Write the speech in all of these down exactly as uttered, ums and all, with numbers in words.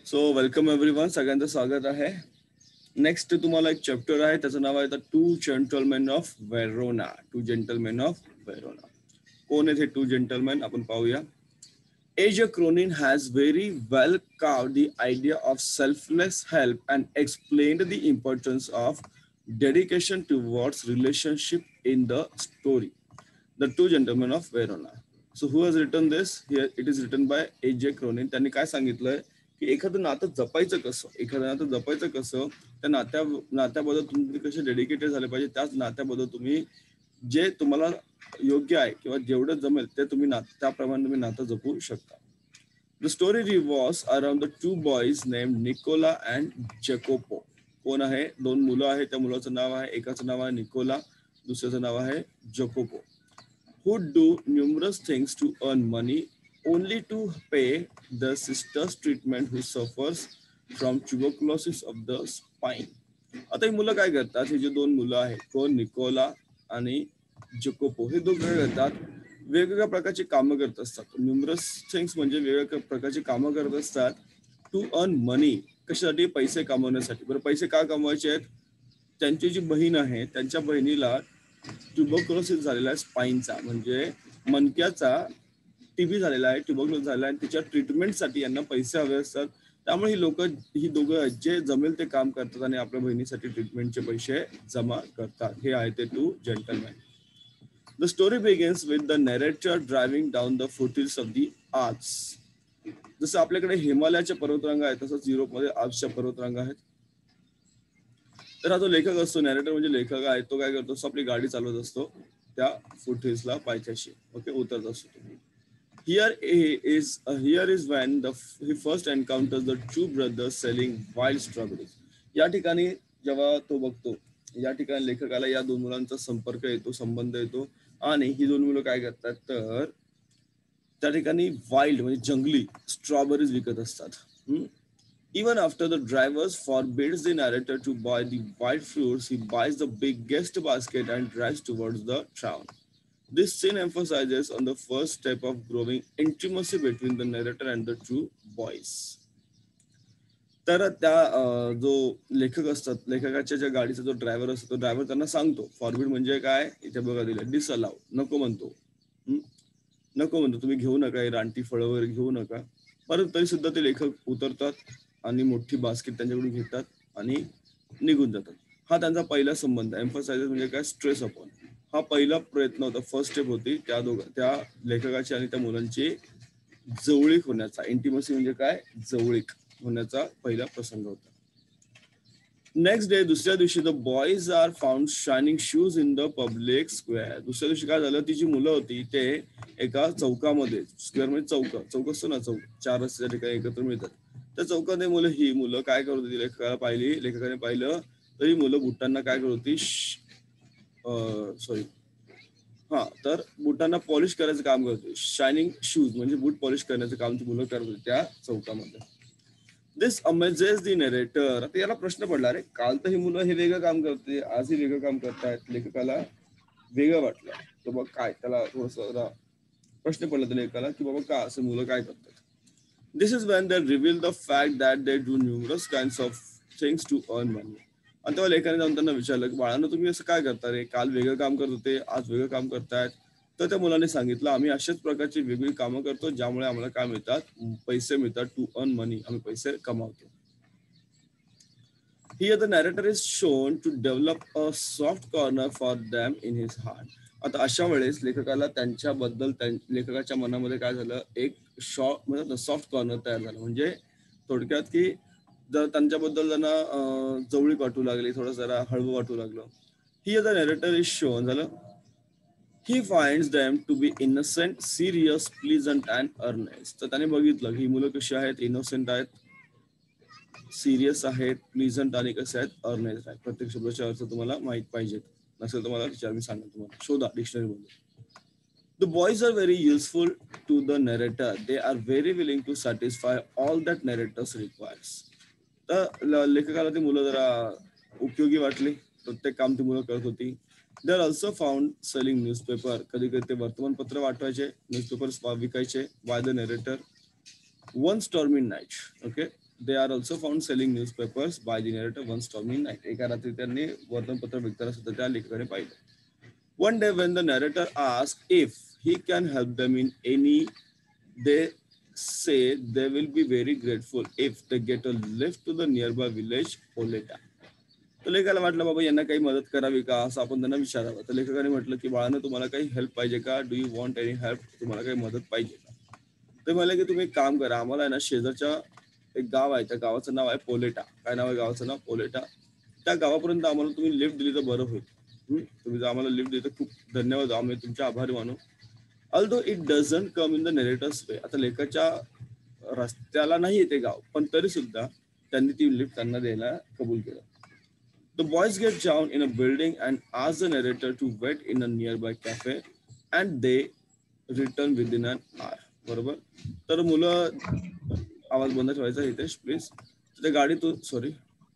So welcome everyone, सगळ्यांचं स्वागत आहे. नेक्स्ट तुम्हाला एक चॅप्टर आहे, त्याचं नाव आहे the two gentlemen of Verona. Two gentlemen of Verona. कोण आहेत हे टू जेंटलमेन आपण पाहूया. AJ Cronin has very well carved the idea of selfless help and explained the importance of dedication towards relationship in the story. The Two Gentlemen of Verona. So who has written this? Here it is written by AJ Cronin. त्यांनी काय सांगितलंय की एखादं नातं जपायचं कसं, एखादं नातं जपायचं कसं, त्या नात्या नात्याबद्दल तुम्ही कसे डेडिकेटेड झाले पाहिजे, त्याच नात्याबद्दल तुम्ही जे तुम्हाला योग्य आहे किंवा जेवढं जमेल ते तुम्ही त्याप्रमाणे तुम्ही नातं जपू शकता. The story revolves around the two boys name Nicola and Jacopo. कोण आहे? दोन मुलं आहेत. त्या मुलाचं नाव आहे, एकाचं नाव आहे निकोला, दुसऱ्याचं नाव आहे जॅकोपो. who do numerous things to earn money only to pay the sister's treatment who suffers from tuberculosis of the spine. आता ही मुलं काय करतात? हे जे दोन मुलं आहेत, कोण? निकोला आणि जॅकोपो, हे दोघं काय करतात? वेगवेगळ्या प्रकारची कामं करत असतात. न्यूमरस थिंग्स म्हणजे वेगवेगळ्या प्रकारची कामं करत असतात टू अर्न मनी. कशासाठी? पैसे कमवण्यासाठी. बरं, पैसे का कमवायचे आहेत? त्यांची जी बहीण आहे त्यांच्या बहिणीला ट्युबरक्युलोसिस झालेला आहे, स्पाईनचा म्हणजे मणक्याचा टीबी झालेला आहे, ट्युबरक्युलोसिस झालेला आहे. त्याच्या ट्रीटमेंटसाठी यांना पैसे हवे असतात. त्यामुळे ही लोक ही दोघं जे जमेल ते काम करतात आणि आपल्या बहिणीसाठी ट्रीटमेंटचे पैसे जमा करतात. हे आहे ते two gentleman. The story begins with the narrator driving down the foothills of the Alps. जसं आपल्याकडे हिमालयाच्या पर्वतरांगा आहेत, तसंच युरोपमध्ये आल्प्सच्या पर्वतरांगा आहेत. तर हा जो लेखक असतो, नॅरेटर म्हणजे लेखक आहे, तो काय करतो? आपली गाडी चालवत असतो त्या फुटहिल्सला पायथ्याशी. ओके, उतरत असतो. Here is here is when the he first encounters the two brothers selling wild strawberries. या ठिकाणी जेव्हा तो बघतो, या ठिकाणी लेखकाला या दोन मुलांचा संपर्क येतो, संबंध येतो. आणि ही दोन मुलं काय करतात तर त्या ठिकाणी वाईल्ड म्हणजे जंगली स्ट्रॉबेरीज विकत असतात. Even after the driver forbids the narrator to buy the wild fruits, he buys the biggest basket and drives towards the town. This scene emphasizes on the first step of growing intimacy between the narrator and the two boys. तर त्या जो लेखक असतात, लेखकाच्या ज्या गाडीचा जो driver असतो, तो ड्रायव्हर त्यांना सांगतो. फॉरबिड म्हणजे काय? इथे बघा दिलं, डिसअलाव, नको म्हणतो. नको म्हणतो, तुम्ही घेऊ नका, हे रानटी फळं वगैरे घेऊ नका. परंतु तरी सुद्धा ते लेखक उतरतात आणि मोठी बास्केट त्यांच्याकडून घेतात आणि निघून जातात. हा त्यांचा पहिला संबंध. एम्फसाइजेस म्हणजे काय? Stress upon. हा पहिला प्रयत्न होता, फर्स्ट स्टेप होती त्या दोघं त्या लेखकाची आणि त्या मुलांची जवळीक होण्याचा. इंटिमसी म्हणजे काय? जवळीक होण्याचा पहिला प्रसंग होता. नेक्स्ट डे, दुसऱ्या दिवशी, the boys are found shining shoes in the public square. दुसऱ्या दिवशी काय झालं? ती जी मुलं होती ते एका चौकामध्ये, स्क्वेअर म्हणजे चौक, चौक असतो ना, चौक, चार रस्त्याच्या ठिकाणी एकत्र मिळतात. त्या चौकात मुलं ही मुलं काय करत होती? लेखकाला पाहिली, लेखकाने पाहिलं तर ही मुलं बुटांना काय करत होती? सॉरी हा तर बुटांना पॉलिश करायचं काम करत होती. शायनिंग शूज म्हणजे बूट पॉलिश करण्याचं काम ती मुलं करत होती त्या चौकामध्ये. This amazes the narrator. आता याला प्रश्न पडला, अरे काल तर ही मुलं हे वेगळं काम करते, आज ही वेगळं काम करतायत. लेखकाला वेगळं वाटलं. तर बघ काय त्याला थोडस प्रश्न पडला त्या लेखकाला की बाबा का असं मुलं काय करतात. This is when they reveal the fact that they do numerous kinds of things to earn money. आणि तेव्हा लेखाने जाऊन त्यांना विचारलं की बाळांनो, तुम्ही असं काय करता रे? काल वेगळं काम करत होते, आज वेगळं काम करतायत. तर त्या मुलाने सांगितलं, आम्ही अशाच प्रकारची वेगळी कामं करतो ज्यामुळे आम्हाला काय मिळतात? पैसे मिळतात. टू अर्न मनी, आम्ही पैसे कमावतो. Here the narrator is shown to develop a soft corner for them in his heart. आता अशा वेळेस लेखकाला त्यांच्याबद्दल लेखकाच्या मनामध्ये काय झालं? एक शॉ म्हणजे सॉफ्ट कॉर्नर तयार झालं. म्हणजे थोडक्यात की जर त्यांच्याबद्दल त्यांना जवळीक वाटू लागली, थोडं जरा हळवं वाटू लागलं. Here the narrator is shown झालं, he finds them to be innocent, serious, pleasant and earnest. तर त्याने बघितलं ही मुलं कशी आहेत? इनोसेंट आहेत, सिरियस आहेत, प्लीझंट आणि कसे आहेत? अर्नेस्ट आहेत. प्रत्येक शब्दाचे अर्थ तुम्हाला माहित पाहिजेत. नसेल तर मला विचार, मी सांगेन तुम्हाला, शोधा डिक्शनरी मध्ये. The boys are very useful to the narrator. They are very willing to satisfy all that narrators requires. तर लेखकाला ती मुलं जरा उपयोगी वाटली. प्रत्येक काम ती मुलं करत होती. They are also found selling newspaper. कधी कधी ते वर्तमानपत्र वाटवायचे, न्यूजपेपर्स विकायचे by the narrator. One stormy night, okay, They are also found selling newspapers by the narrator one stormy night. एका रात्री त्यांनी वर्तमानपत्र विकताना सुद्धा त्या लेखकाने पाहिलं. One day when the narrator asked if he can help them in any, they say they will be very grateful if they get a lift to the nearby village Poleta. तर लेखकाला वाटलं बाबा यांना काही मदत करावी का असं आपण त्यांना विचारावं. तर लेखकाने म्हटलं की बाळानं तुम्हाला काही हेल्प पाहिजे का, do you want any help, तुम्हाला काही मदत पाहिजे का. ते म्हणाले की तुम्ही एक काम करा, आम्हाला आहे ना शेजारच्या एक गाव आहे, त्या गावाचं नाव आहे पोलेटा. काय नाव आहे गावाचं नाव? पोलेटा. त्या गावापर्यंत आम्हाला तुम्ही लिफ्ट दिली तर बरं होईल. तुम्ही जर आम्हाला लिफ्ट दिली तर खूप धन्यवाद, आम्ही तुमचे आभारी मानू. Although it doesn't come in the narrator's way. आता लेखाच्या रस्त्याला नाही येते गाव, पण तरी सुद्धा त्यांनी ती लिफ्ट त्यांना द्यायला कबूल केलं. The boys get down in a building and ask the narrator to wait in a nearby cafe and they return within an hour. बरोबर. तर मुलं, आवाज बंद ठेवायचा हितेश प्लीज. त्या गाडीतून सॉरी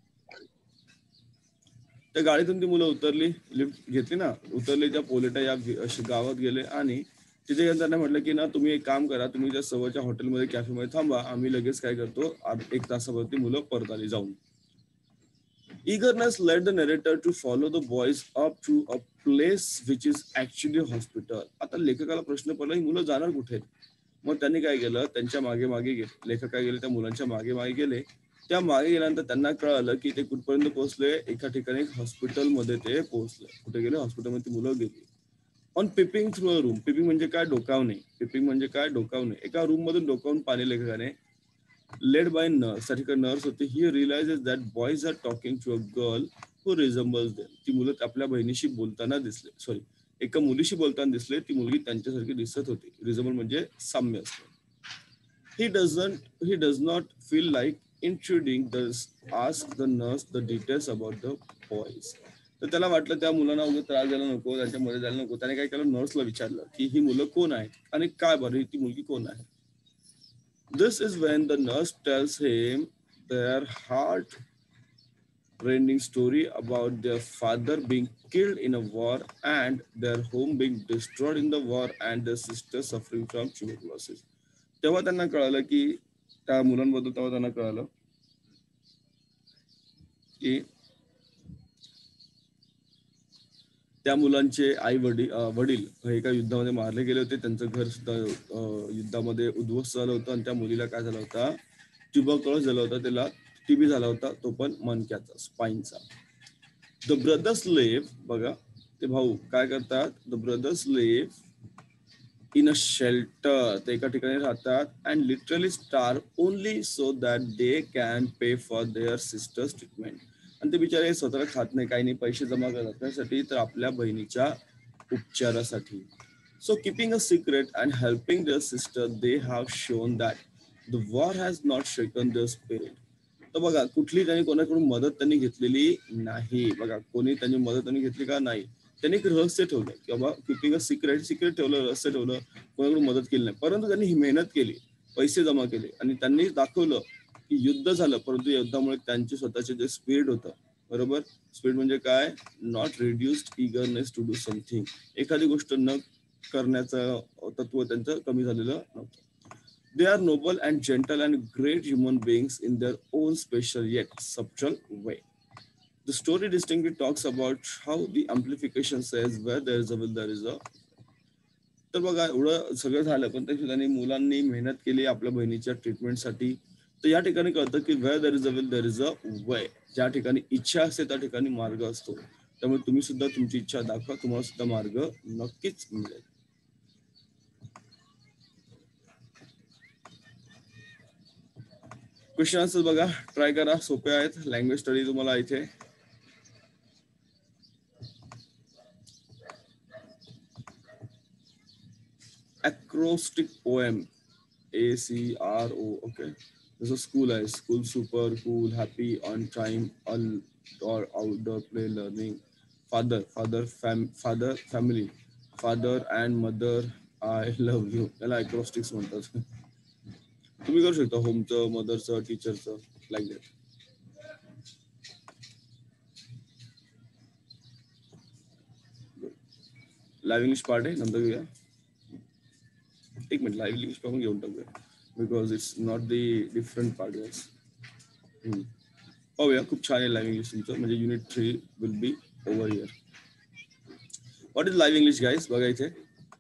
त्या गाडीतून ती मुलं उतरली, लिफ्ट घेतली ना, उतरली, त्या पोलेटा या गावात गेले आणि तिथे त्यांना म्हटलं की ना तुम्ही एक काम करा, तुम्ही त्या सवयच्या हॉटेलमध्ये कॅफेमध्ये थांबा, आम्ही लगेच काय करतो, एक तासावरती मुलं परत आली जाऊन. Eagerness led the narrator to follow the boys up to a place which is actually a hospital. आता लेखकाला प्रश्न पडला ही मुलं जाणार कुठे. मग त्यांनी काय केलं, त्यांच्या मागे मागे गेले. लेखक काय गेले, त्या मुलांच्या मागे मागे गेले. त्या मागे गेल्यानंतर त्यांना कळालं की ते कुठपर्यंत पोहोचले, एका ठिकाणी हॉस्पिटलमध्ये ते पोहोचले. कुठे गेले, हॉस्पिटलमध्ये ती मुलं गेली. On peeping through a room. Peeping म्हणजे काय, डोकावणे. पिपिंग म्हणजे काय, डोकावणे. एका रूम मधून डोकावून पाहिले लेखकाने, led by nurse. साठी नर्स होती. He realizes that boys are talking to a girl who resembles them. ती मुलं आपल्या बहिणीशी बोलताना दिसले, सॉरी एका मुलीशी बोलताना दिसले. ती मुलगी त्यांच्यासारखी दिसत होती. रिझेम्बल म्हणजे साम्य असते. He doesn't he does not feel like intruding, thus ask the nurse the details about the boys. तर त्याला वाटलं त्या मुलांना उगाच त्रास द्यायला नको, त्यांच्यामध्ये जायला नको. त्याने काय केलं, नर्सला विचारलं की ही मुलं कोण आहेत आणि काय बरं ती मुलगी कोण आहे. This is when the nurse tells him their heart-rending story about their father being killed in a war and their home being destroyed in the war and their sister suffering from tuberculosis. तेव्हा त्यांना कळालं की त्या मुलांबद्दल, तेव्हा त्यांना कळालं की त्या मुलांचे आई वडील वडील एका युद्धामध्ये मारले गेले होते. त्यांचं घर सुद्धा युद्धामध्ये उद्ध्वस्त झालं होतं आणि त्या मुलीला काय झालं होता, ट्युबरक्युलोसिस झाला होता, त्याला टीबी झाला होता, तो पण मणक्याचा, स्पाईनचा. द ब्रदर्स लिव्ह, बघा ते भाऊ काय करतात, the brothers live in a shelter. ते एका ठिकाणी राहतात and literally starve only so that they can pay for their sisters treatment. आणि ते बिचारे स्वतःला खात नाही, काही नाही, पैसे जमा करतात त्यासाठी, तर आपल्या बहिणीच्या उपचारासाठी. So keeping a secret and helping their sister, they have shown that the war has not shaken their spirit. तर बघा कुठली त्यांनी कोणाकडून मदत त्यांनी घेतलेली नाही. बघा कोणी त्यांनी मदत त्यांनी घेतली का नाही. त्यांनी एक रहस्य ठेवलं की बाबा कीपिंग अ सिक्रेट, सिक्रेट ठेवलं, रहस्य ठेवलं, कोणाकडून मदत केली नाही. परंतु त्यांनी ही मेहनत केली, पैसे जमा केले आणि त्यांनी दाखवलं की युद्ध झालं, परंतु युद्धामुळे त्यांचे स्वतःचे जे स्पिरिट होतं, बरोबर, स्पिरिट म्हणजे काय, not reduced eagerness to do something. एखादी गोष्ट न करण्याचं तत्व त्यांचं कमी झालेलं नव्हतं. They are noble and gentle and great human beings in their own special yet subtle way. The story distinctly talks about how the amplification says where there is a will there is a. तर बघा एवढं सगळं झालं, पण त्या ठिकाणी मुलांनी मेहनत केली आपल्या बहिणीच्या ट्रीटमेंटसाठी. तर या ठिकाणी कळतं की where there is a will there is a way. ज्या ठिकाणी इच्छा असते त्या ठिकाणी मार्ग असतो. त्यामुळे तुम्ही सुद्धा तुमची इच्छा दाखवा, तुम्हाला सुद्धा मार्ग नक्कीच मिळेल. क्वेश्चन आन्सर बघा, ट्राय करा, सोपे आहेत. लँग्वेज स्टडी तुम्हाला इथे acrostic poem, A C R O, okay. जसं स्कूल आहे, school super cool happy on time all or outdoor play learning. Father, father fam father family, father and mother I love you, याला acrostics म्हणतात. तुम्ही करू शकता होमचं, मदरचं, टीचरचं, like that. Live English part आहे, नंतर घेऊया. एक मिनिट, लाईव्ह इंग्लिश पाहून घेऊन टाकूया because it's not the different part. पाहूया. खूप छान आहे लाईव्ह इंग्लिश तुमचं, म्हणजे unit three will be over here. What is live English guys? बघा इथे.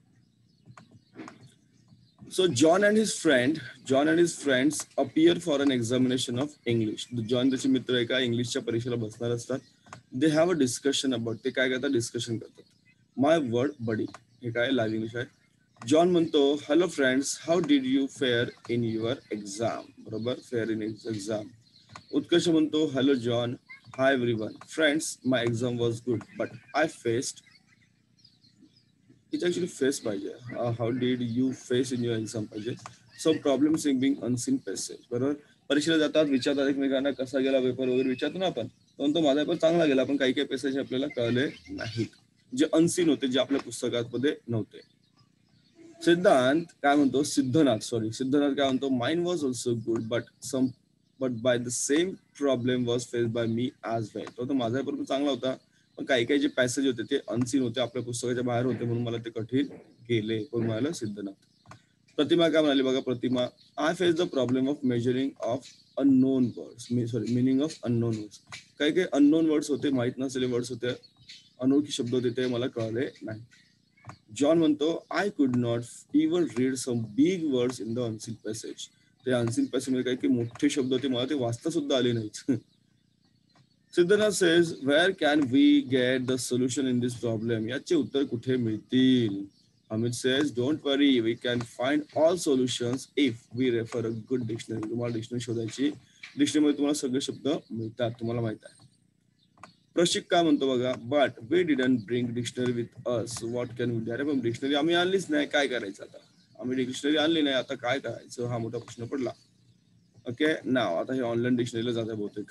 So John and his friend, John and his friends appear for an examination of English. John त्याचे मित्र एका इंग्लिशच्या परीक्षेला बसणार असतात. They have a discussion about, ते काय करतात? डिस्कशन करतात. My word buddy, हे काय लाईव्ह इंग्लिश आहे. जॉन म्हणतो, hello friends, how did you fare in your exam. बरोबर, फेअर इन एक्झाम. उत्कर्ष म्हणतो, hello John, hi everyone, friends, my exam was good but I faced. It's actually face पाहिजे. Uh, how did you face in your exam पाहिजे. Some problems in being unseen passage. बरोबर, परीक्षेला जातात, विचारतात एकमेकांना कसा गेला पेपर वगैरे विचारतो ना आपण, परंतु माझा पेपर चांगला गेला, पण काही काही पेसेज आपल्याला कळले नाहीत, जे अनसीन होते, जे आपल्या पुस्तकामध्ये नव्हते. सिद्धांत काय म्हणतो, सिद्धनाथ सॉरी सिद्धनाथ काय म्हणतो, mind was also good but some but by the same problem was face by me as well. तो माझा पेपर चांगला होता, पण काही काही जे पॅसेज होते ते अनसीन होते, आपल्या पुस्तकाच्या बाहेर होते, म्हणून मला ते कठीण गेले. कोण म्हणाला? सिद्धनाथ. प्रतिमा काय म्हणाली बघा, Pratima, I face the problem of measuring of unknown words, sorry meaning of unknown words. काही काही अननोन वर्ड्स होते, माहित नसलेले वर्ड्स होते, अनोळखी शब्द होते, ते मला कळले नाही. जॉन म्हणतो, I could not even read some big words in the unseen passage. ते अनसीन पॅसेज मध्ये काही काही मोठे शब्द होते, मला ते वाचता सुद्धा आले नाहीत. Siddhanath says, where can we get the solution in this problem. याचे उत्तर कुठे मिळतील? Amit says, don't worry, we can find all solutions if we refer a good dictionary. तुम्हाला डिक्शनरी शोधायची, डिक्शनरीमध्ये तुम्हाला सगळे शब्द मिळतात, तुम्हाला माहित आहे. प्रशिक काय म्हणतो बघा, but we didn't bring dictionary with us, what can we do. अरे पण डिक्शनरी आम्ही आणलीच नाही, काय करायचं आता? आम्ही डिक्शनरी आणली नाही, आता काय करायचं, हा मोठा प्रश्न पडला. ओके नाव, आता हे ऑनलाईन डिक्शनरीला जात आहे बहुतेक.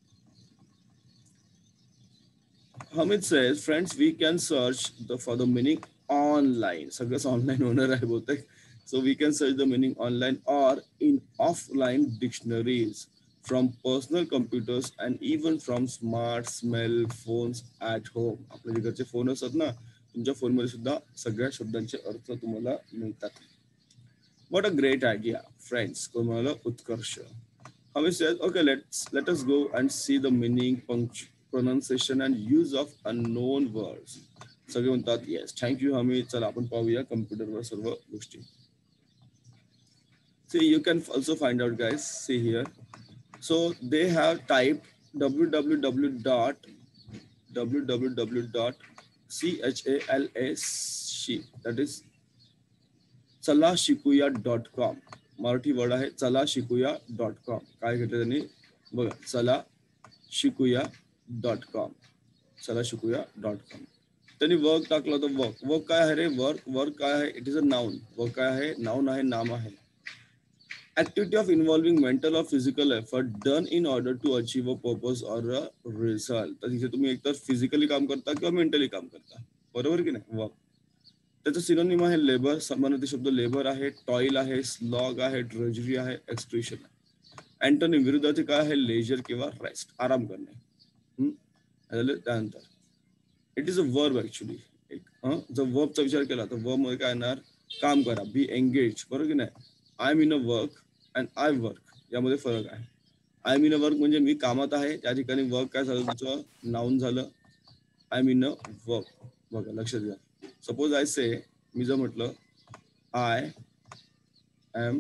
Hamid says, friends, we can search the, for the meaning online. सगळंच ऑनलाईन होणार आहे बहुतेक. So we can search the meaning online or in offline dictionaries from personal computers and even from smart smell phones at home. आपल्या जे घरचे phone असतात ना, तुमच्या फोनमध्ये सुद्धा सगळ्या शब्दांचे अर्थ तुम्हाला मिळतात. What a great idea, friends. कोण म्हणाला? उत्कर्ष. Hamid says, okay, let's let us go and see the meaning, punctuation, pronunciation and use of unknown words. सगळे म्हणतात येस, थँक्यू हमीद. चला आपण पाहूया कम्प्युटरवर सर्व गोष्टी. See, you can also find out, guys. See here. So they have typed www dot www dot chala that is चला शिकूया dot com. Marathi word आहे, चला शिकूया डॉट कॉम. काय घेतलं त्यांनी बघा, चला शिकूया डॉट कॉम, चला शिकूया डॉट कॉम. त्यांनी वर्क टाकलं होतं. वर्क वर्क काय आहे रे? वर्क वर्क काय आहे? It is a noun. Work काय आहे? नाउन आहे, नाम आहे. Activity of involving mental or physical effort done in order to achieve a purpose or a result. तर तिथे तुम्ही एकतर फिजिकली काम करता किंवा मेंटली काम करता, बरोबर की नाही? वर्क. त्याचं सिनोनिम आहे लेबर, समानार्थी शब्द लेबर आहे, टॉईल आहे, स्लॉग आहे, ड्रजरी आहे, एक्सट्रिशन आहे. अँटोनिम विरुद्धाचे काय आहे? लेजर किंवा रेस्ट, आराम करणे. त्यानंतर it is a verb actually. एक जर वर्बचा विचार केला तर वर्ब मध्ये काय येणार? काम करा, बी एंगेज, बरोबर की नाही? I am in a work and I work, यामध्ये फरक आहे. I am in a work म्हणजे मी कामात आहे, त्या ठिकाणी वर्क काय झालं तुमचं? नाउन झालं. I am in a work, बघा लक्षात घ्या. सपोज आय से, मी जर म्हटलं I am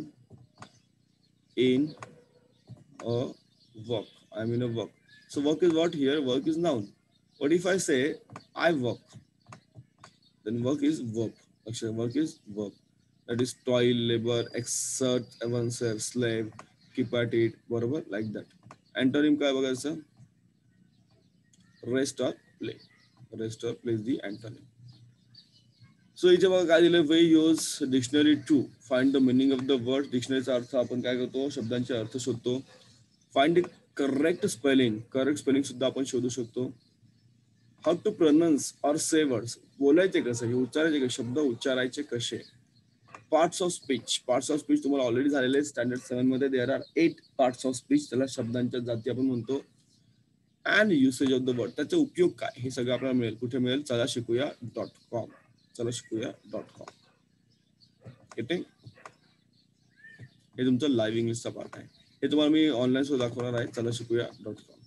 in a work, I am in a work. So work is what here? Work is noun. What if I say I work? Then work is verb. Actually, work is verb. That is toil, labor, exert oneself, slave, keep at it, बरोबर, like that. Antonym काय बघायचं? Rest or play. Rest or play is the antonym. So इथे बघा काय दिलं? We use dictionary to find the meaning of the word. डिक्शनरीचा अर्थ आपण काय करतो? शब्दांचे अर्थ शोधतो. Find the correct spelling. Correct spelling सुद्धा आपण शोधू शकतो. How to pronounce or say words. बोलायचे कसं, हे उच्चारायचे कसे, शब्द उच्चारायचे कसे. Parts of speech. Parts of speech तुम्हाला ऑलरेडी झालेले स्टँडर्ड सेवन मध्ये. There are eight parts of speech, त्याला शब्दांच्या जाती आपण म्हणतो. And usage of the word, त्याचे उपयोग काय, हे सगळं आपल्याला मिळेल. कुठे मिळेल? चला शिकूया डॉट कॉम. चला शिकूया डॉट कॉम. येते हे तुमचं लाईव्ह इंग्लिशचा पार्ट आहे. हे तुम्हाला मी ऑनलाईन सुद्धा दाखवणार आहे. चला शिकूया डॉट कॉम.